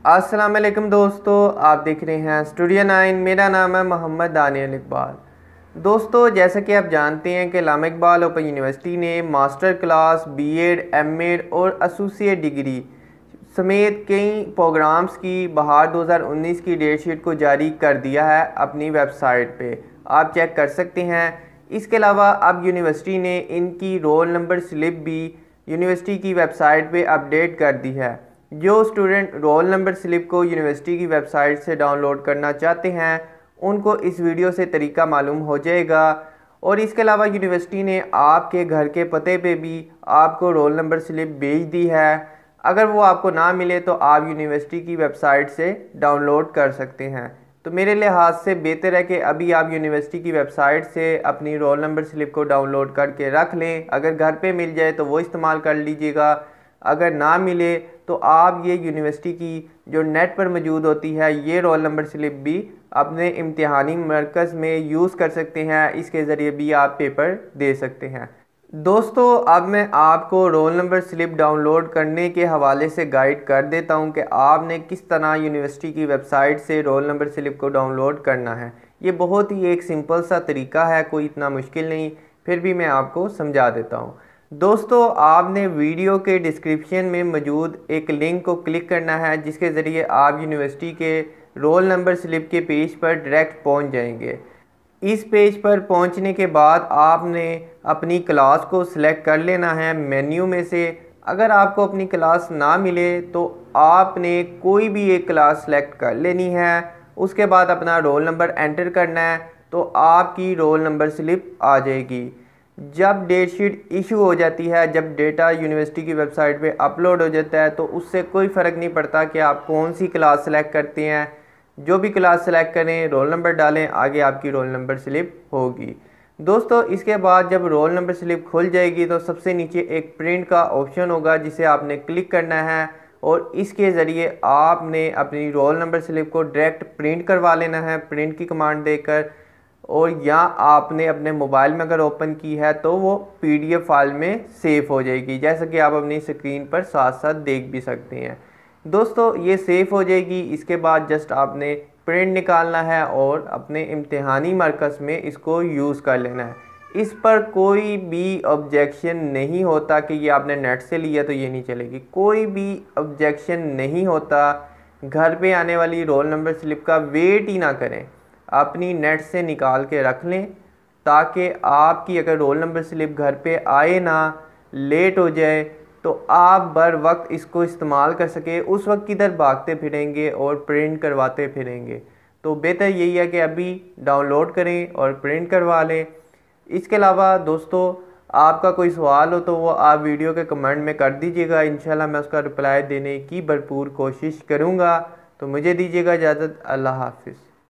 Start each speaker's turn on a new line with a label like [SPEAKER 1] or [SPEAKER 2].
[SPEAKER 1] अस्सलाम-ओ-अलैकुम दोस्तों, आप देख रहे हैं स्टूडियो 9। मेरा नाम है मोहम्मद दानियल इकबाल। दोस्तों, जैसा कि आप जानते हैं कि अल्लामा इकबाल ओपन यूनिवर्सिटी ने मास्टर क्लास, B.ED, M.Ed और एसोसिएट डिग्री समेत कई प्रोग्राम्स की बहार 2019 की डेट शीट को जारी कर दिया है अपनी वेबसाइट पे। आप चेक कर सकते हैं। इसके अलावा अब यूनिवर्सिटी ने इनकी रोल नंबर स्लिप भी यूनिवर्सिटी की वेबसाइट पे अपडेट कर दी है। जो स्टूडेंट रोल नंबर स्लिप को यूनिवर्सिटी की वेबसाइट से डाउनलोड करना चाहते हैं उनको इस वीडियो से तरीका मालूम हो जाएगा। और इसके अलावा यूनिवर्सिटी ने आपके घर के पते पे भी आपको रोल नंबर स्लिप भेज दी है। अगर वो आपको ना मिले तो आप यूनिवर्सिटी की वेबसाइट से डाउनलोड कर सकते हैं। तो मेरे लिहाज से बेहतर है कि अभी आप यूनिवर्सिटी की वेबसाइट से अपनी रोल नंबर स्लिप को डाउनलोड करके रख लें। अगर घर पे मिल जाए तो वो इस्तेमाल कर लीजिएगा, अगर ना मिले तो आप ये यूनिवर्सिटी की जो नेट पर मौजूद होती है ये रोल नंबर स्लिप भी अपने इम्तिहानी मरकज़ में यूज़ कर सकते हैं। इसके ज़रिए भी आप पेपर दे सकते हैं। दोस्तों, अब मैं आपको रोल नंबर स्लिप डाउनलोड करने के हवाले से गाइड कर देता हूं कि आपने किस तरह यूनिवर्सिटी की वेबसाइट से रोल नंबर स्लिप को डाउनलोड करना है। ये बहुत ही एक सिंपल सा तरीका है, कोई इतना मुश्किल नहीं, फिर भी मैं आपको समझा देता हूं। दोस्तों, आपने वीडियो के डिस्क्रिप्शन में मौजूद एक लिंक को क्लिक करना है जिसके ज़रिए आप यूनिवर्सिटी के रोल नंबर स्लिप के पेज पर डायरेक्ट पहुंच जाएंगे। इस पेज पर पहुंचने के बाद आपने अपनी क्लास को सिलेक्ट कर लेना है मेन्यू में से। अगर आपको अपनी क्लास ना मिले तो आपने कोई भी एक क्लास सेलेक्ट कर लेनी है। उसके बाद अपना रोल नंबर एंटर करना है तो आपकी रोल नंबर स्लिप आ जाएगी। जब डेट शीट इशू हो जाती है, जब डेटा यूनिवर्सिटी की वेबसाइट पे अपलोड हो जाता है तो उससे कोई फ़र्क नहीं पड़ता कि आप कौन सी क्लास सेलेक्ट करते हैं। जो भी क्लास सेलेक्ट करें, रोल नंबर डालें, आगे आपकी रोल नंबर स्लिप होगी। दोस्तों, इसके बाद जब रोल नंबर स्लिप खुल जाएगी तो सबसे नीचे एक प्रिंट का ऑप्शन होगा जिसे आपने क्लिक करना है और इसके ज़रिए आपने अपनी रोल नंबर स्लिप को डायरेक्ट प्रिंट करवा लेना है प्रिंट की कमांड देकर। और या आपने अपने मोबाइल में अगर ओपन की है तो वो PDF फाइल में सेव हो जाएगी, जैसा कि आप अपनी स्क्रीन पर साथ साथ देख भी सकते हैं। दोस्तों, ये सेव हो जाएगी। इसके बाद जस्ट आपने प्रिंट निकालना है और अपने इम्तिहानी मरकज़ में इसको यूज़ कर लेना है। इस पर कोई भी ऑब्जेक्शन नहीं होता कि ये आपने नेट से लिया तो ये नहीं चलेगी, कोई भी ऑब्जेक्शन नहीं होता। घर पे आने वाली रोल नंबर स्लिप का वेट ही ना करें, अपनी नेट से निकाल के रख लें ताकि आपकी अगर रोल नंबर स्लिप घर पे आए ना, लेट हो जाए तो आप बर वक्त इसको इस्तेमाल कर सके। उस वक्त किधर भागते फिरेंगे और प्रिंट करवाते फिरेंगे। तो बेहतर यही है कि अभी डाउनलोड करें और प्रिंट करवा लें। इसके अलावा दोस्तों, आपका कोई सवाल हो तो वो आप वीडियो के कमेंट में कर दीजिएगा। इंशाल्लाह मैं उसका रिप्लाई देने की भरपूर कोशिश करूँगा। तो मुझे दीजिएगा इजाज़त। अल्लाह हाफिज़।